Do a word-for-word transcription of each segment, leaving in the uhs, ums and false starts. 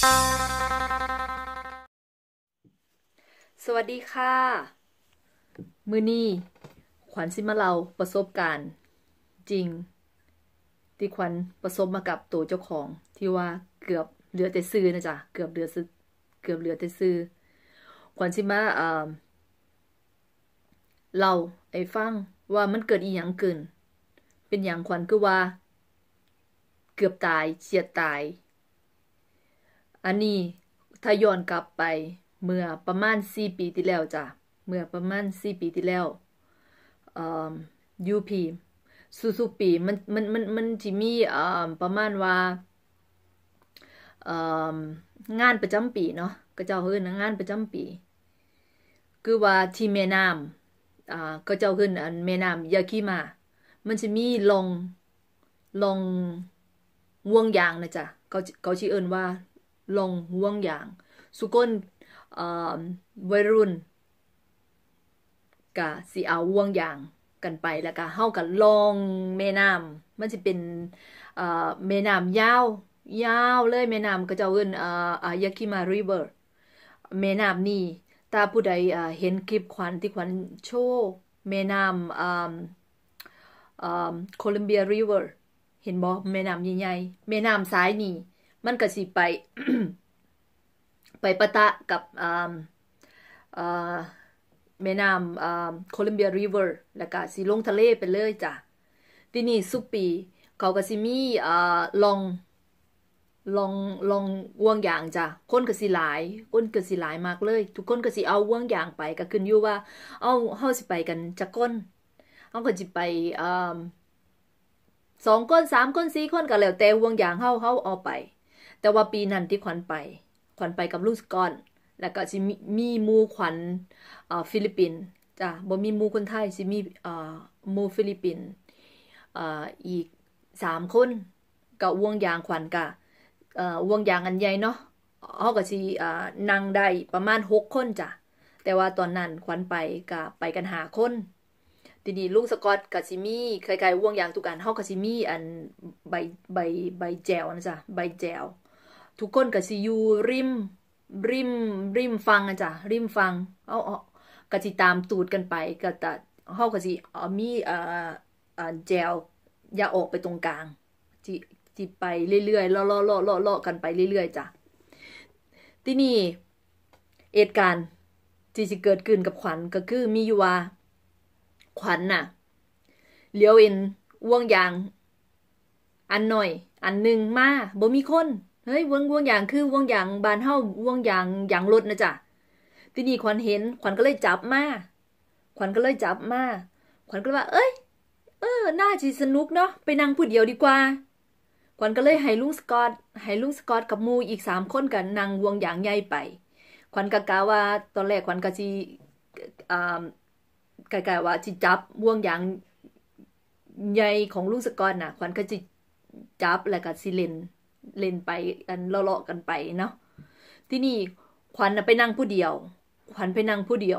สวัสดีค่ะมื้อนี้ขวัญสิมาเล่าประสบการณ์จริงที่ขวัญประสบมากับตัวเจ้าของที่ว่าเกือบเหลือแต่ซื้อนะจ๊ะเกือบเหลือซื้อเกือบเหลือแต่ซื้อขวัญสิมาเอ่อเล่าให้ฟังว่ามันเกิดอีหยังขึ้นเป็นหยังขวัญคือว่าเกือบตายเฉียดตายอันนี้ถ้าย้อนกลับไปเมื่อประมาณสี่ปีที่แล้วจ้ะเมื่อประมาณสี่ปีที่แล้วเอ่อ ยู พี สุๆปีมันมันมันมันสิมีเอ่อประมาณว่าเอ่องานประจำปีเนาะก็เจ้าเอิ้นงานประจำปีคือว่าที่แม่น้ำอ่าก็เจ้าเอิ้นอันแม่น้ำยาคิมามันสิมีลงลงห่วงยางนะจ๊ะเขาเขาสิเอิ้นว่าลงห่วงยางสุคนเอ่อวัยรุ่นก็สิเอาห่วงยางกันไปแล้วก็เฮาก็ลงแม่น้ำมันสิเป็นเอ่อแม่น้ำยาวยาวเลยแม่น้ำก็เจ้าเอิ้นเอ่ออ่ายาคิมาริเวอร์แม่น้ำนี่ถ้าผู้ใดอ่าเห็นคลิปขวัญที่ขวัญโชว์แม่น้ำอ่าอ่าโคลัมเบียริเวอร์เห็นบ่แม่น้ำใหญ่ๆแม่น้ำสายนี่มันก็สิไป ไปปะทะกับอ่าอ่าแม่น้ำอ่าโคลัมเบียริเวอร์แล้วก็สิลงทะเลไปเลยจ้ะที่นี่สุปีเขาก็สิมีอ่าลองลองลองห่วงยางจ้ะคนก็สิหลายคนก็สิหลายมากเลยทุกคนก็สิเอาห่วงยางไปก็ขึ้นอยู่ว่าเอาเฮาสิไปกันจักคนเฮาก็สิไปอ่าสองคนสามคนสี่คนก็แล้วแต่ห่วงยางเฮาเฮาเอาไปแต่ว่าปีนั้นที่ขวัญไปขวัญไปกับลูกสกอนแล้วก็สิมีมีหมู่ขวัญอ่าฟิลิปปินส์จ้ะบ่มีหมู่คนไทยสิมีอ่าหมู่ฟิลิปปินส์อ่าอีกสามคนก็ห่วงยางขวัญก็เอ่อห่วงยางอันใหญ่เนาะเฮาก็สิอ่านั่งได้ประมาณหกคนจ้ะแต่ว่าตอนนั้นขวัญไปก็ไปกันห้าคนทีนี้ลุงสกอตก็สิมีคล้ายๆห่วงยางทุกอันเฮาก็สิมีอันใบใบใบแจวนะจ๊ะใบแจวทุกคนก็สิอยู่ริมริมริมฟังนะจ๊ะริมฟังเอาเอาก็สิตามตูดกันไปก็ตะเฮาก็สิเอามีเอ่ออ่าแจวอย่าออกไปตรงกลางสิสิไปเรื่อยๆเลาะๆๆๆกันไปเรื่อยๆจ้ะทีนี้เหตุการณ์ที่สิเกิดขึ้นกับขวัญก็คือมีอยู่ว่าขวัญน่ะเลี้ยวเห็นห่วงยางอันหน่อยอันหนึ่งมาบ่มีคนเฮ้ยห่วงห่วงยางคือห่วงยางบ้านเฮาห่วงยางยางรถนะจ๊ะทีนี้ขวัญเห็นขวัญก็เลยจับมาขวัญก็เลยจับมาขวัญก็ว่าเอ้ยเออน่าสิสนุกเนาะไปนั่งผู้เดียวดีกว่าขวัญก็เลยให้ลุงสกอตให้ลุงสกอตกับหมู่อีกสามคนกันนั่งห่วงยางใหญ่ไปขวัญก็กะว่าตอนแรกขวัญก็สิอ่าไกลๆว่าสิจับห่วงยางใหญ่ของลุงสกอตน่ะขวัญก็สิจับแล้วก็สิเล่นเล่นไปอันเลาะๆกันไปเนาะที่นี่ขวัญน่ะไปนั่งผู้เดียวขวัญไปนั่งผู้เดียว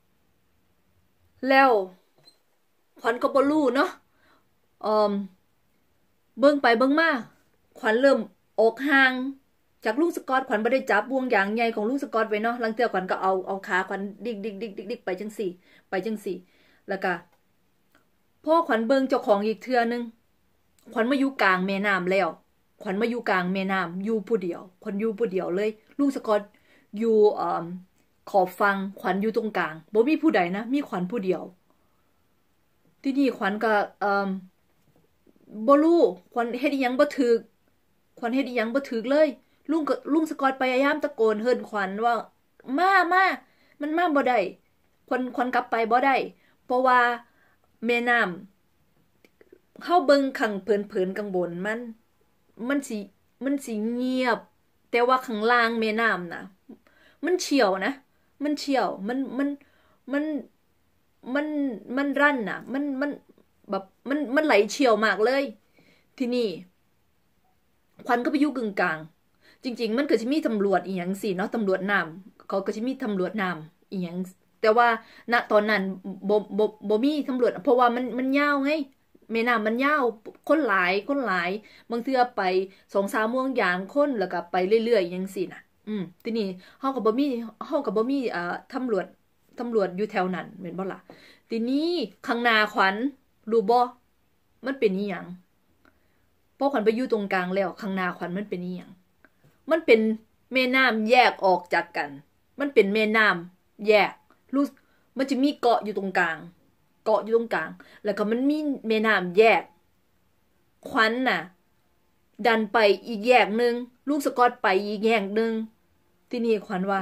แล้วขวัญก็บ่รู้เนาะเอ่อเบิ่งไปเบิ่งมาขวัญเริ่มออกห่างจากลุงสกอตขวัญบ่ได้จับห่วงยางใหญ่ของลุงสกอตไว้เนาะลังเทื่อขวัญก็เอาเอาขาขวัญดิกๆๆๆไปจังซี่ไปจังซี่แล้วก็พอขวัญเบิ่งเจ้าของอีกเทื่อนึงขวัญมาอยู่กลางแม่น้ำแล้วขวัญมาอยู่กลางแม่น้ำอยู่ผู้เดียวขวัญอยู่ผู้เดียวเลยลุงสกอตอยู่เอ่อขอบฟังขวัญอยู่ตรงกลางบ่มีผู้ใดนะมีขวัญผู้เดียวที่นี่ขวัญก็เอ่อบ่รู้ขวัญเฮ็ดอีหยังบ่ถูกขวัญเฮ็ดอีหยังบ่ถูกเลยลุงก็ลุงสกอตพยายามตะโกนเอิ้นขวัญว่ามามามันมาบ่ได้ขวัญขวัญกลับไปบ่ได้เพราะว่าแม่น้ำเฮาเบิ่งข้างเผินๆข้างบนมันมันสิมันสิเงียบแต่ว่าข้างล่างแม่น้ำน่ะมันเชี่ยวนะมันเชี่ยวมันมันมันมันมันรั่นน่ะมันมันแบบมันมันไหลเชี่ยวมากเลยที่นี่ขวัญก็ไปอยู่กึ่งกลางจริงๆมันก็สิมีตำรวจอีหยังสิเนาะตำรวจน้ำเขาก็สิมีตำรวจน้ำอีหยังแต่ว่าณตอนนั้นบ่บ่บ่มีตำรวจเพราะว่ามันมันยาวไงแม่น้ำมันยาวคนหลายคนหลายบางเทื่อไปสองสามโมงอย่างคนแล้วก็ไปเรื่อยๆจังซี่น่ะอืมทีนี้เฮาก็บ่มีเฮาก็บ่มีอ่าตำรวจตำรวจอยู่แถวนั้นแม่นบ่ล่ะทีนี้ข้างหน้าขวัญรู้บ่มันเป็นอีหยังพอขวัญไปอยู่ตรงกลางแล้วข้างหน้าขวัญมันเป็นอีหยังมันเป็นแม่น้ำแยกออกจากกันมันเป็นแม่น้ำแยกรู้มันจะมีเกาะอยู่ตรงกลางเกาะอยู่ตรงกลางแล้วก็มันมีแม่น้ำแยกขวัญน่ะดันไปอีกแยกนึงลูกสกอตไปอีกแยกนึงที่นี่ขวัญว่า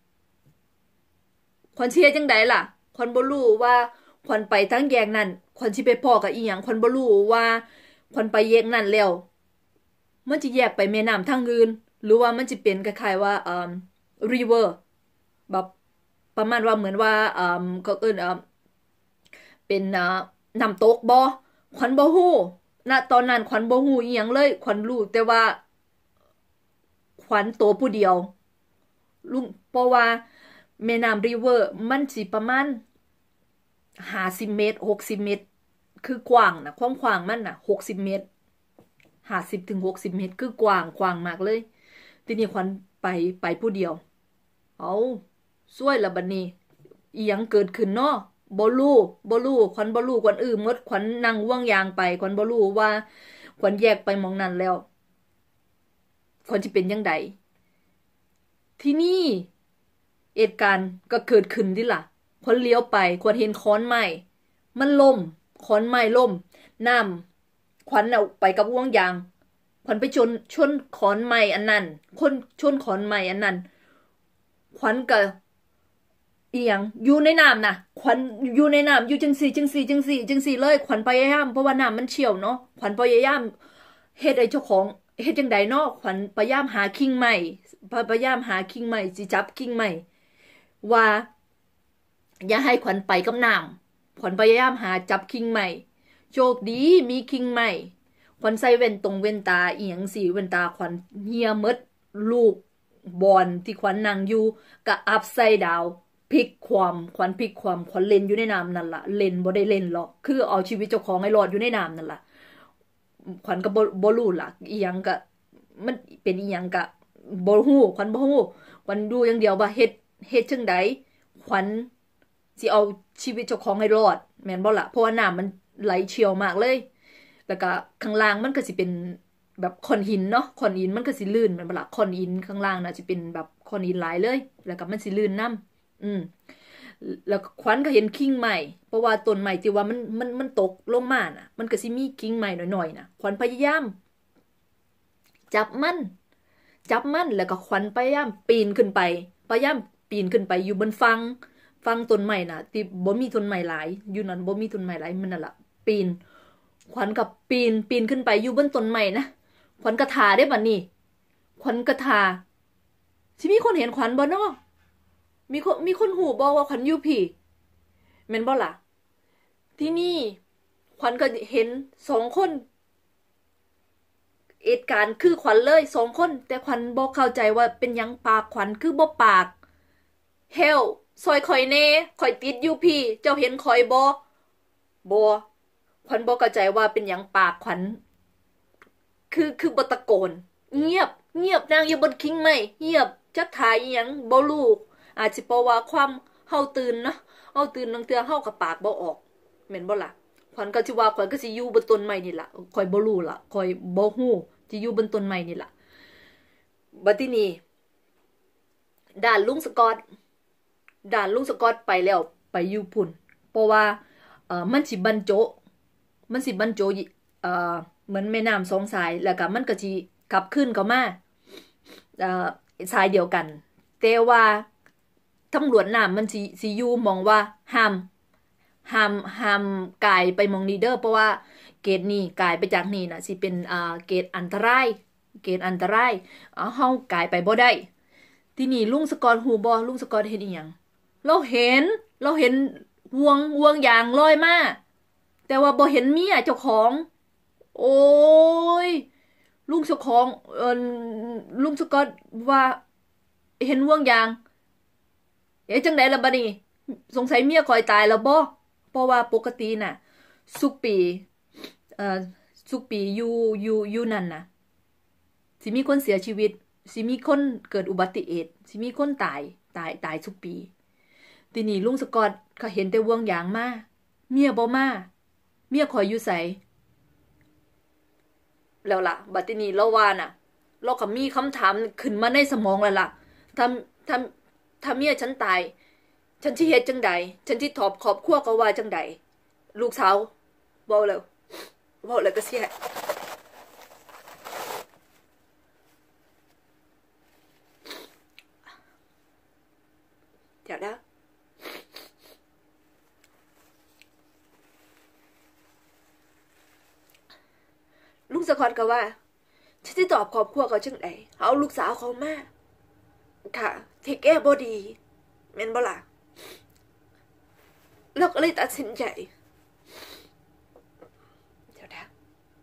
ขวัญเชื่อจังไดล่ะขวัญบ่รู้ว่าขวัญไปทั้งแยกนั้นขวัญสิไปพ้อกับอีหยังขวัญบ่รู้ว่าขวัญไปแยกนั้นแล้วมันจะแยกไปแม่น้ำทางอื่นหรือว่ามันจะเป็นคล้ายๆว่าเอ่อ river แบบประมาณว่าเหมือนว่าเอ่อก็เอิ้นเอ่อเป็นเอ่อน้ำตกบ่ขวัญบ่ฮู้ณตอนนั้นขวัญบ่ฮู้อีหยังเลยขวัญรู้แต่ว่าขวัญโตผู้เดียวลุงเพราะว่าแม่น้ำ river มันสิประมาณห้าสิบเมตรหกสิบเมตรคือกว้างนะความกว้างมันน่ะหกสิบเมตรห้าสิบถึงหกสิบเมตรคือกว้างกว้างมากเลยทีนี้ขวัญไปไปผู้เดียวเอาสวยละบัดนี้อีหยังเกิดขึ้นเนาะบ่รู้บ่รู้ขวัญบ่รู้ขวัญอื้อหมดขวัญนั่งห่วงยางไปขวัญบ่รู้ว่าขวัญแยกไปหม้องนั้นแล้วขวัญสิเป็นจังไดที่นี่เหตุการณ์ก็เกิดขึ้นดิล่ะขวัญเลี้ยวไปขวัญเห็นขอนไม้มันล่มขอนไม้ล่มน้ำขวัญเอาไปกับห่วงยางขวัญไปชนชนขอนไม้อันนั้นคนชนขอนไม้อันนั้นขวัญก็อีหยังอยู่ในน้ำนะขวัญอยู่ในน้ำอยู่จังสี่จังสี่จังสี่จังสี่เลยขวัญพยายามเพราะว่าน้ำมันเชี่ยวเนาะขวัญพยายามเฮ็ดไอ้เจ้าของเฮ็ดจังใดเนาะขวัญพยายามหากิ่งไม้พยายามหากิ่งไม้สิจับกิ่งไม้ว่าอย่าให้ขวัญไปกับน้ำขวัญพยายามหาจับกิ่งไม้โชคดีมีกิ่งไม้ขวัญใส่แว่นตรงแว่นตาอีหยังสิแว่นตาขวัญเหี่ยหมดลูกบอลที่ขวัญนั่งอยู่ก็อัพไซด์ดาวพลิกความขวัญพลิกความขวัญเล่นอยู่ในน้ำนั่นล่ะเล่นบ่ได้เล่นหรอกคือเอาชีวิตเจ้าของให้รอดอยู่ในน้ำนั่นล่ะขวัญก็บ่บ่รู้ล่ะอีหยังก็มันเป็นอีหยังก็บ่ฮู้ขวัญบ่ฮู้ขวัญดูอย่างเดียวว่าเฮ็ดเฮ็ดจังใดขวัญสิเอาชีวิตเจ้าของให้รอดแม่นบ่ล่ะเพราะว่าน้ำมันไหลเชี่ยวมากเลยแล้วก็ข้างล่างมันก็สิเป็นแบบคอนหินเนาะคอนหินมันก็สิลื่นแม่นบ่ล่ะคอนหินข้างล่างน่ะสิเป็นแบบคอนหินหลายเลยแล้วก็มันสิลื่นนำอืมแล้วขวัญก็เห็นกิ่งไม้เพราะว่าต้นไม้ที่ว่ามันมันมันตกลงมาน่ะมันก็สิมีกิ่งไม้น้อยๆน่ะขวัญพยายามจับมันจับมันแล้วก็ขวัญพยายามปีนขึ้นไปพยายามปีนขึ้นไปอยู่บนฟังฟังต้นไม้น่ะที่บ่มีต้นไม้หลายอยู่นั่นบ่มีต้นไม้หลายมันนั่นล่ะปีนขวัญกับปีนปีนขึ้นไปอยู่บนต้นไม้นะขวัญกระทาได้บัดนี้ขวัญกระทาสิมีคนเห็นขวัญบ่เนาะมีคนมีคนหูบอกว่าขวัญอยู่พี่แม่นบ่ล่ะที่นี่ขวัญก็เห็นสองคนเหตุการณ์คือขวัญเลยสองคนแต่ขวัญบ่เข้าใจว่าเป็นหยังปากขวัญคือบ่ปากเฮลซอยข่อยแน่ข่อยติดอยู่พี่เจ้าเห็นข่อยบ่บ่ขวัญบ่เข้าใจว่าเป็นหยังปากขวัญคือคือบ่ตะโกนเงียบเงียบนางอยู่บนคิงไม้เงียบจักถ่ายอีหยังบ่รู้อาจสิเพราะว่าความเฮาตื่นนะเฮาตื่นบางเทื่อเฮาก็ปากบ่ออกแม่นบ่ล่ะขวัญก็สิว่าขวัญก็สิอยู่บนต้นไม้นี่ล่ะข่อยบ่รู้ล่ะข่อยบ่ฮู้สิอยู่บนต้นไม้นี่ล่ะบัดทีนี้ด่านลุงสกอตด่านลุงสกอตไปแล้วไปอยู่พุ่นเพราะว่าเอ่อมันสิบรรจบมันสิบรรจบเอ่อเหมือนแม่น้ำสองสายแล้วก็มันก็สิกลับขึ้นเข้ามาเอ่อสายเดียวกันแต่ว่าตำรวจน้ำมันสิสิอยู่มองว่าห้ามห้ามห้ามกายไปมองนี้เด้อเพราะว่าเกตนี้กายไปจากนี่น่ะสิเป็นอ่าเกตอันตรายเกตอันตรายเอาเฮากายไปบ่ได้ที่นี่ลุงสกอตฮู้บ่ลุงสกอตเฮ็ดอีหยังเราเห็นเราเห็นห่วงห่วงยางลอยมาแต่ว่าบ่เห็นเมียเจ้าของโอ้ยลุงเจ้าของเอ่อลุงสกอตว่าเห็นห่วงยางเอ๊ะจังได๋ล่ะบัดนี้สงสัยเมียข่อยตายแล้วบ่เพราะว่าปกติน่ะสุกปีอ่อทุกปีอยู่อยู่อยู่นั่นนะสิมีคนเสียชีวิตสิมีคนเกิดอุบัติเหตุสิมีคนตายตายตายทุกปีทีนี้ลุงสกอตก็เห็นแต่วงยางมาเมียบ่มาเมียคอยอยู่ไสแล้วล่ะบัดนี้เราว่าน่ะเราก็มีคำถามขึ้นมาในสมองแล้วล่ะถ้าถ้าถ้าเมียฉันตายฉันสิเฮ็ดจังใดฉันสิตอบครอบครัวก็ว่าจังใดลูกสาวเว้าแล้วเว้าแล้วก็เสียเดี๋ยวนะลุงสกอตก็ว่าฉันสิตอบครอบครัวเขาจังใดเอาลูกสาวเขามาค่ะที่แก้บ่ดีแม่นบ่ล่ะเราก็เลยตัดสินใจเดี๋ยวนะ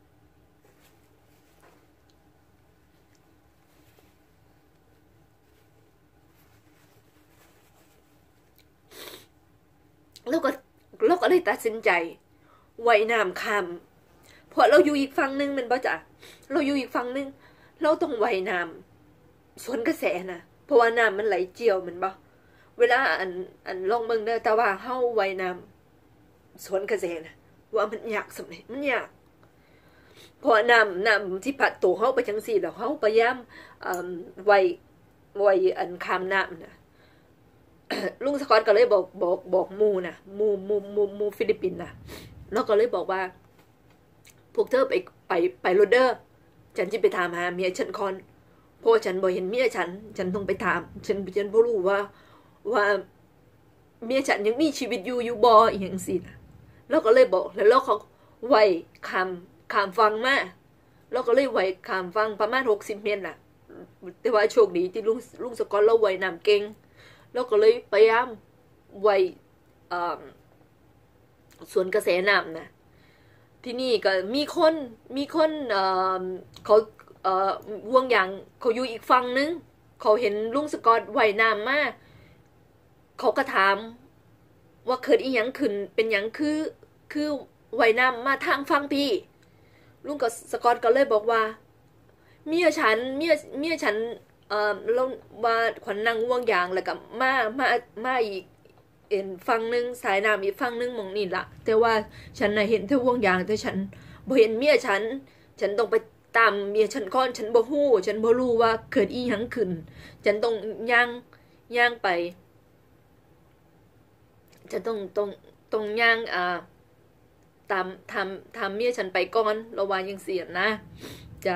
เราก็เราก็เลยตัดสินใจไว้น้ำคำเพราะเราอยู่อีกฝั่งนึงมันบ่จ้ะเราอยู่อีกฝั่งนึงเราต้องไว้น้ำสวนกระแสนะเพราะว่าน้ำมันไหลเจียวมันบ่เวลาอันอันลองเบิ่งเด้อแต่ว่าเฮาไว้น้ำสวนกระแสนะว่ามันยากสำเร็จมันยากเพราะน้ำน้ำที่พัดตัวเฮาไปจังซี่แล้วเฮาพยายามเอ่อไว้ไว้อันข้ามน้ำนะลุงสกอตก็เลยบอกบอกบอกหมู่น่ะหมู่หมู่หมู่หมู่ฟิลิปปินส์น่ะแล้วก็เลยบอกว่าพวกเธอไปไปไปโรเดอร์ฉันจะไปถามหาเมียฉันก่อนเพราะฉันบ่เห็นเมียฉันฉันต้องไปถามฉันฉันบ่รู้ว่าว่าเมียฉันยังมีชีวิตอยู่อยู่บ่อีหยังสินะแล้วก็เลยบอกแล้วเราเขาไว้ข้ามข้ามฟังมาแล้วก็เลยไว้ข้ามฟังประมาณหกสิบเมตรน่ะแต่ว่าโชคดีที่ลุงลุงสกอตเราไว้น้ำเก่งแล้วก็เลยพยายามไว้อ่าสวนกระแสน้ำนะที่นี่ก็มีคนมีคนเอ่อเขาเอ่อวงยางเขาอยู่อีกฝั่งนึงเขาเห็นลุงสกอตว่ายน้ำมาเขาก็ถามว่าเกิดอีหยังขึ้นเป็นหยังคือคือว่ายน้ำมาทางฝั่งพี่ลุงก็สกอตก็เลยบอกว่าเมียฉันเมียเมียฉันเอ่อแล้วว่าขวัญนั่งวงยางแล้วก็มามามาอีกเอ็นฟังนึงสายน้ำอีกฟังนึงมองนี่ละแต่ว่าฉันน่ะเห็นแค่วงยางแต่ฉันบ่เห็นเมียฉันฉันต้องไปตามเมียฉันก่อนฉันบ่ฮู้ฉันบ่รู้ว่าเกิดอีหยังขึ้นฉันต้องย่างย่างไปฉันต้องต้องต้องย่างอ่าตามทำทำเมียฉันไปก่อนระวังยังเสียนะจ้ะ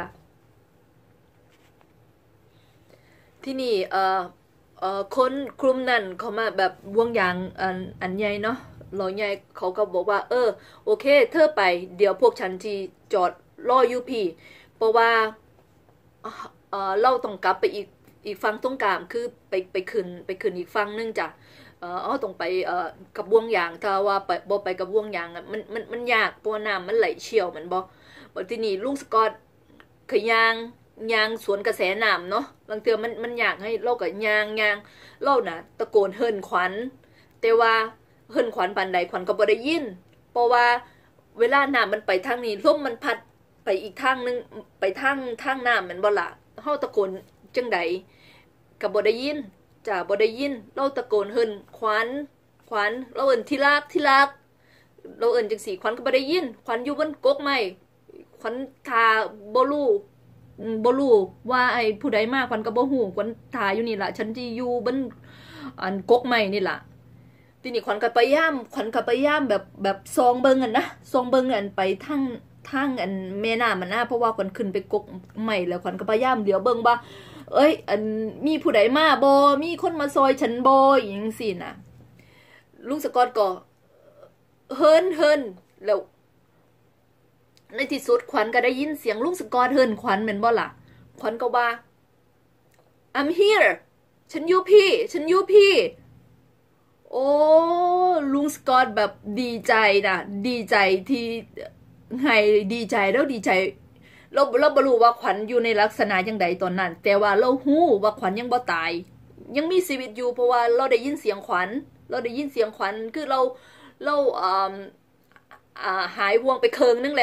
ที่นี่เอ่อเอ่อคนกลุ่มนั้นเขามาแบบวงยางอันอันใหญ่เนาะรอใหญ่เขาก็บอกว่าเออโอเคเธอไปเดี๋ยวพวกฉันที่จอดรออยู่พี่เพราะว่าเอ่อเราต้องกลับไปอีกอีกฝั่งตรงกลางคือไปไปขึ้นไปขึ้นอีกฝั่งนึงจ้ะเอ่อเอาต้องไปเอ่อกับวงยางถ้าว่าไปบ่ไปกับวงยางมันมันมันยากเพราะน้ำมันไหลเชี่ยวมันบ่บัดทีนี้ลุงสกอตคือย่างยางสวนกระแสน้ำเนาะบางเทื่อมันมันอยากให้เราก็ยางยางเราน่ะตะโกนเฮิ่นขวัญแต่ว่าเฮิ่นขวัญปานใดขวัญก็บ่ได้ยินเพราะว่าเวลาน้ำมันไปทางนี้ลมมันพัดไปอีกทางนึงไปทางทางน้ำมันบ่ล่ะเฮาตะโกนจังใดก็บ่ได้ยินจ้ะบ่ได้ยินเราตะโกนเฮิ่นขวัญขวัญเราเอิ้นที่รักที่รักเราเอิ้นจังซี่ขวัญก็บ่ได้ยินขวัญอยู่บนกกไม้ขวัญทาบ่รู้บ่รู้ว่าไอ้ผู้ใดมาขวัญก็บ่ฮู้ขวัญทาอยู่นี่ล่ะฉันสิอยู่บนอันกกไม้นี่ล่ะทีนี้ขวัญก็พยายามขวัญก็พยายามแบบแบบส่องเบิ่งอันนะส่องเบิ่งอันไปทางทางอันแม่น้ำมันนะเพราะว่าขวัญขึ้นไปกกไม้แล้วขวัญก็พยายามเหลียวเบิ่งว่าเอ้ยอันมีผู้ใดมาบ่มีคนมาซอยฉันบ่อีหยังซี่น่ะลุงสกอตก็เฮิ่นเฮิ่นแล้วในที่สุดขวัญก็ได้ยินเสียงลุงสกอตเฮิ่นขวัญแม่นบ่ล่ะขวัญก็ว่า I'm here ฉันอยู่พี่ฉันอยู่พี่โอ้ลุงสกอตแบบดีใจนะดีใจที่ให้ดีใจแล้วดีใจเราเราบ่รู้ว่าขวัญอยู่ในลักษณะจังใดตอนนั้นแต่ว่าเราฮู้ว่าขวัญยังบ่ตายยังมีชีวิตอยู่เพราะว่าเราได้ยินเสียงขวัญเราได้ยินเสียงขวัญคือเราเราอ่าอ่าหายวงไปเคิงนึงแล้ว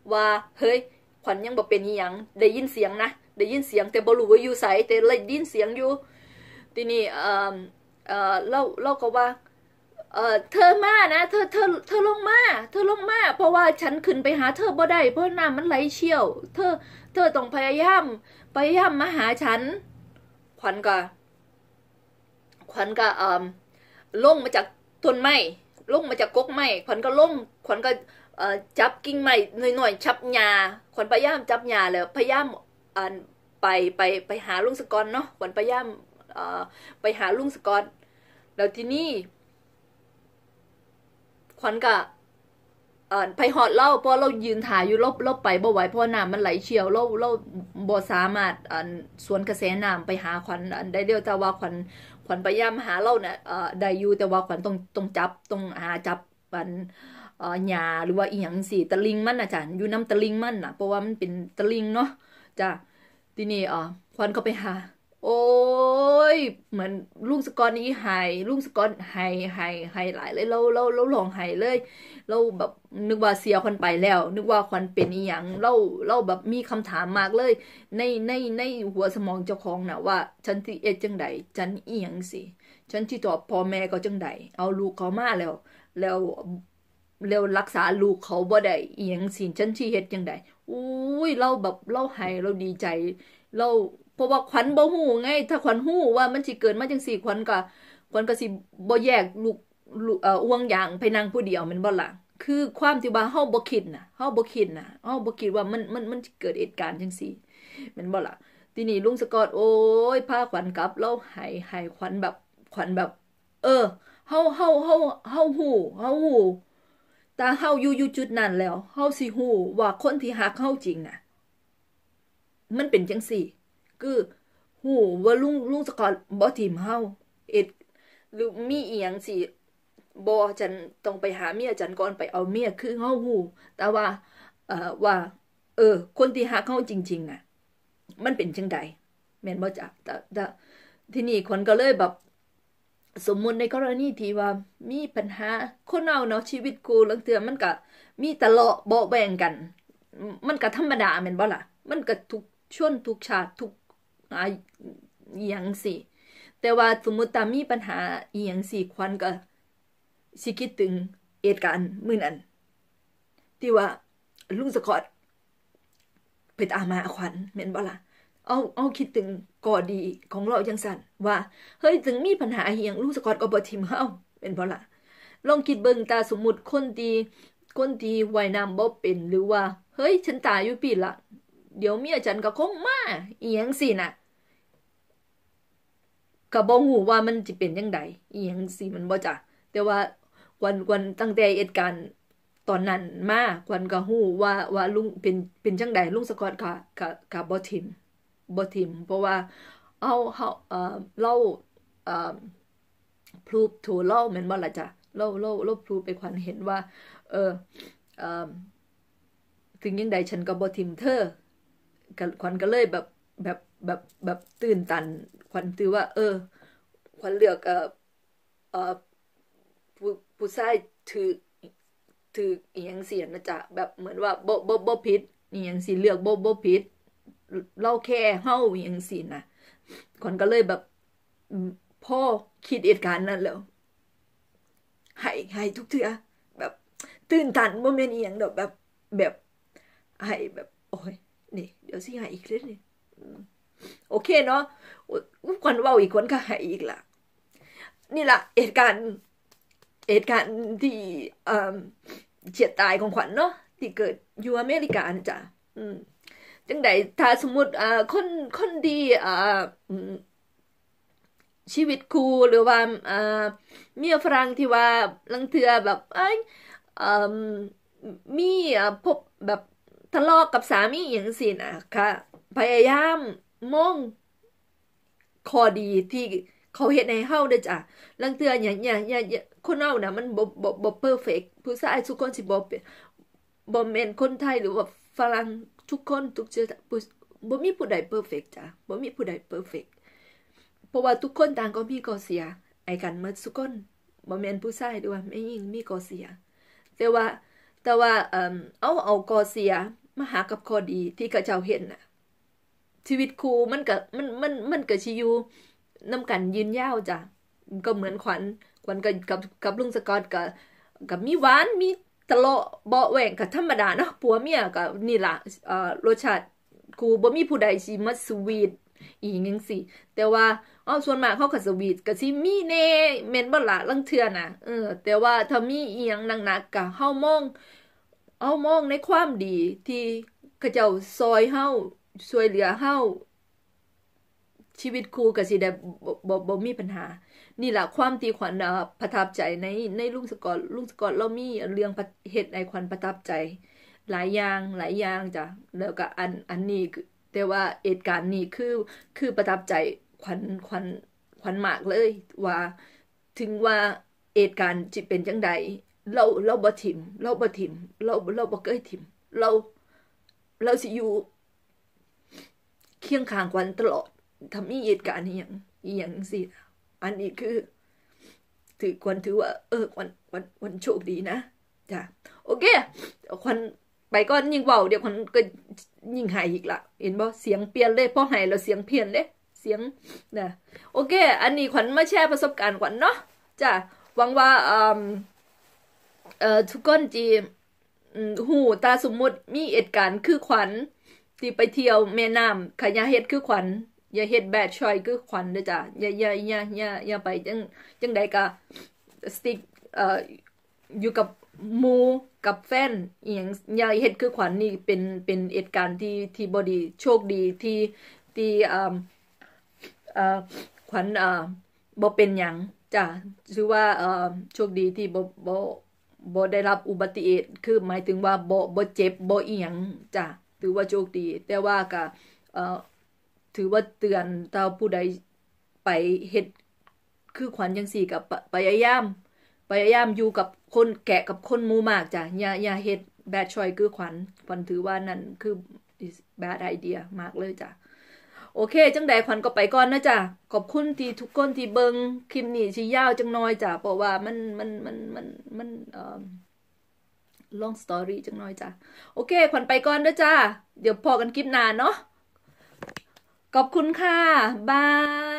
ว่าเฮ้ยขวัญยังบ่เป็นอีหยังได้ยินเสียงนะได้ยินเสียงแต่บ่รู้ว่าอยู่ไสแต่ได้ยินเสียงอยู่ทีนี้เอ่อเอ่อเราเราก็ว่าเออเธอมานะเธอเธอเธอลงมาเธอลงมาเพราะว่าฉันขึ้นไปหาเธอบ่ได้เพราะน้ำมันไหลเชี่ยวเธอเธอต้องพยายามพยายามมาหาฉันขวัญก็ขวัญก็เอ่อลงมาจากต้นไม้ลงมาจากกกไม้ขวัญก็ลงขวัญก็เอ่อจับกิ่งไม้หน่อยๆชับหญ้าขวัญพยายามจับหญ้าแล้วพยายามอ่าไปไปไปหาลุงสกอนเนาะขวัญพยายามเอ่อไปหาลุงสกอนแล้วทีนี้ขวัญก็เอ่อไปหอดเล่าเพราะเรายืนถ่ายอยู่เราเราไปบ่ไหวเพราะน้ำมันไหลเชี่ยวเราเราบ่สามารถอันสวนกระแสน้ำไปหาขวัญอันได้เดียวแต่ว่าขวัญขวัญพยายามหาเราเนี่ยเอ่อได้อยู่แต่ว่าขวัญต้องต้องจับต้องหาจับอันเอ่อหญ้าหรือว่าอีหยังสิตะลิงมันน่ะจ้ะอยู่น้ำตะลิงมันน่ะเพราะว่ามันเป็นตะลิงเนาะจ้ะทีนี้เอ่อขวัญก็ไปหาโอ้ยเหมือนลุงสกอตนี้หายลุงสกอตหายหายหายหลายเลยเราเราเราลองหายเลยเราแบบนึกว่าเสียควันไปแล้วนึกว่าควันเป็นอีหยังเราเราแบบมีคำถามมากเลยในในในหัวสมองเจ้าของนะว่าฉันที่เอ็ดจังใดฉันอีหยังสิฉันที่ตอบพ่อแม่ก็จังใดเอาลูกเขามาแล้วแล้วแล้วรักษาลูกเขาบ่ได้อีหยังสิฉันที่เฮ็ดจังใดอุ้ยเราแบบเราหายเราดีใจเราเพราะว่าขวัญบ่ฮู้ไงถ้าขวัญฮู้ว่ามันสิเกิดมาจังซี่ขวัญก็ขวัญก็สิบ่แยกลูกเอ่อห่วงยางไปนั่งผู้เดียวแม่นบ่ล่ะคือความที่ว่าเฮาบ่คิดน่ะเฮาบ่คิดน่ะเฮาบ่คิดว่ามันมันมันสิเกิดเหตุการณ์จังซี่แม่นบ่ล่ะทีนี้ลุงสกอตโอ้ยพาขวัญกลับแล้วให้ให้ขวัญแบบขวัญแบบเออเฮาเฮาเฮาเฮาฮู้เฮาฮู้แต่เฮาอยู่อยู่จุดนั้นแล้วเฮาสิฮู้ว่าคนที่ฮักเฮาจริงน่ะมันเป็นจังซี่คือฮู้ว่าลุงลุงสกอตบ่ทิ่มเฮาเอ็ดหรือมีอีหยังสิบ่ฉันต้องไปหาเมียฉันก่อนไปเอาเมียคือเฮาฮู้แต่ว่าเอ่อว่าเออคนที่ฮักเฮาจริงๆน่ะมันเป็นจังใดแม่นบ่จ๊ะแต่แต่ทีนี้คนก็เลยแบบสมมุติในกรณีที่ว่ามีปัญหาคนเอาเนาะชีวิตกูลางเทื่อมันก็มีทะเลาะเบาะแว้งกันมันก็ธรรมดาแม่นบ่ล่ะมันก็ทุกชนทุกชาติทุกอ่าอีหยังสิแต่ว่าสมมุติถ้ามีปัญหาอีหยังสิขวัญก็สิคิดถึงเหตุการณ์มื้อนั้นที่ว่าลุงสกอตไปตามหาขวัญแม่นบ่ล่ะเอาเอาคิดถึงก่อดีของเราจังซั่นว่าเฮ้ยถึงมีปัญหาอีหยังลุงสกอตก็บ่ทิ่มเฮาแม่นบ่ล่ะลองคิดเบิ่งตาสมมุติคนที่คนที่ว่ายน้ำบ่เป็นหรือว่าเฮ้ยฉันตายอยู่ปีละเดี๋ยวเมียฉันก็คงมาอีหยังสิน่ะก็บ่ฮู้ว่ามันสิเป็นจังไดอีหยังสิมันบ่จ้ะแต่ว่าวันวันตั้งแต่เหตุการณ์ตอนนั้นมาควันก็ฮู้ว่าว่าลุงเป็นเป็นจังไดลุงสกอตก็ก็ก็บ่ทิ่มบ่ทิ่มเพราะว่าเฮาเฮาเอ่อเราเอ่อพรูฟทูเราแม่นบ่ล่ะจ้ะเราเราเราพรูฟไปขวัญเห็นว่าเออเอ่อถึงจังไดฉันก็บ่ทิ่มเธอก็ขวัญก็เลยแบบแบบแบบแบบตื่นตันขวัญถือว่าเออขวัญเลือกเอ่อเอ่อผู้ผู้ชายถือถืออีหยังสินะจ๊ะแบบเหมือนว่าบ่บ่บ่ผิดอีหยังสิเลือกบ่บ่ผิดเราแค่เฮาอีหยังสินะขวัญก็เลยแบบพอคิดเหตุการณ์นั้นแล้วให้ให้ทุกเทื่อแบบตื่นตันบ่แม่นอีหยังดอกแบบแบบให้แบบโอ้ยนี่เดี๋ยวสิให้อีกเด้อนี่โอเคเนาะขวัญเว้าอีกคนก็ให้อีกล่ะนี่ล่ะเหตุการณ์เหตุการณ์ที่เอ่อเฉียดตายของขวัญเนาะที่เกิดอยู่อเมริกาจ้ะอืมจังได๋ถ้าสมมุติอ่าคนคนดีอ่าชีวิตคู่หรือว่าอ่าเมียฝรั่งที่ว่าลังเทื่อแบบเอ้ยเอ่อมีพบแบบทะเลาะกับสามีอย่างสินะค่ะพยายามมองข้อดีที่เขาเฮ็ดให้เฮาเด้อจ้ะลังเทื่ออย่างอย่างๆคนเฮาน่ะมันบ่บ่บ่เพอร์เฟกต์ผู้ชายทุกคนสิบ่เป็นบ่แม่นคนไทยหรือว่าฝรั่งทุกคนทุกเชื้อบ่มีผู้ใดเพอร์เฟกต์จ้ะบ่มีผู้ใดเพอร์เฟกต์เพราะว่าทุกคนต่างก็มีข้อเสียไอ้กันหมดทุกคนบ่แม่นผู้ชายหรือว่าแม่หญิงมีข้อเสียแต่ว่าแต่ว่าเอ่อเอาเอาข้อเสียมาหากับข้อดีที่เขาเจ้าเห็นน่ะชีวิตครูมันก็มันมันมันก็สิอยู่นำกันยืนยาวจ้ะก็เหมือนขวัญขวัญกับกับกับลุงสกอตก็ก็มีหวานมีทะเลาะเบาะแหว่งก็ธรรมดาเนาะผัวเมียก็นี่ล่ะเอ่อรสชาติครูบ่มีผู้ใดสิมาสวีทอีหยังจังซี่แต่ว่าอ้อส่วนมากเขาก็สวีทก็สิมีแน่แม่นบ่ล่ะลางเทื่อน่ะเออแต่ว่าถ้ามีอีหยังหนักๆก็เฮามองเฮามองในความดีที่เขาเจ้าซอยเฮาช่วยเหลือเฮาชีวิตครูก็สิได้บ่บ่บ่มีปัญหานี่ล่ะความที่ขวัญเอ่อประทับใจในในลุงสกอตลุงสกอตเรามีเรื่องเฮ็ดให้ขวัญประทับใจหลายอย่างหลายอย่างจ้ะแล้วก็อันอันนี้แต่ว่าเหตุการณ์นี้คือคือประทับใจขวัญขวัญขวัญมากเลยว่าถึงว่าเหตุการณ์สิเป็นจังใดเราเราบ่ทิ่มเราบ่ทิ่มเราเราบ่เคยทิ่มเราเราสิอยู่เคียงข้างขวัญตลอดถ้ามีเหตุการณ์อีหยังอีหยังจังซี่อันนี้คือถือขวัญถือว่าเออขวัญขวัญขวัญโชคดีนะจ้ะโอเคขวัญไปก่อนยิ่งเว้าเดี๋ยวขวัญก็ยิ่งหายอีกละเห็นบ่เสียงเปลี่ยนเลยพอหายแล้วเสียงเพี้ยนเด้เสียงนะโอเคอันนี้ขวัญมาแชร์ประสบการณ์ขวัญเนาะจ้ะหวังว่าเอ่อเอ่อทุกคนจีหูตาสมมุติมีเหตุการณ์คือขวัญที่ไปเที่ยวแม่น้ำขะอย่าเฮ็ดคือขวัญอย่าเฮ็ดแบดชอยคือขวัญเด้อจ้ะอย่าอย่าอย่าอย่าอย่าไปจังจังใดก็สติ๊กเอ่ออยู่กับหมู่กับแฟนอีหยังอย่าเฮ็ดคือขวัญนี่เป็นเป็นเหตุการณ์ที่ที่บ่ดีโชคดีที่ที่เอ่อเอ่อขวัญเอ่อบ่เป็นหยังจ้ะถือว่าเอ่อโชคดีที่บ่บ่บ่ได้รับอุบัติเหตุคือหมายถึงว่าบ่บ่เจ็บบ่อีหยังจ้ะถือว่าโชคดีแต่ว่าก็เอ่อถือว่าเตือนถ้าผู้ใดไปเฮ็ดคือขวัญจังซี่ก็พยายามพยายามอยู่กับคนแกะกับคนหมู่มากจ้ะอย่าอย่าเฮ็ดแบดชอยคือขวัญขวัญถือว่านั่นคือ bad idea มากเลยจ้ะโอเคจังใดขวัญก็ไปก่อนนะจ้ะขอบคุณที่ทุกคนที่เบิ่งคลิปนี้สิยาวจังน้อยจ้ะเพราะว่ามันมันมันมันมันเอ่อ long story จังน้อยจ้ะโอเคขวัญไปก่อนนะจ้ะเดี๋ยวพอกันคลิปหน้าเนาะขอบคุณค่ะบาย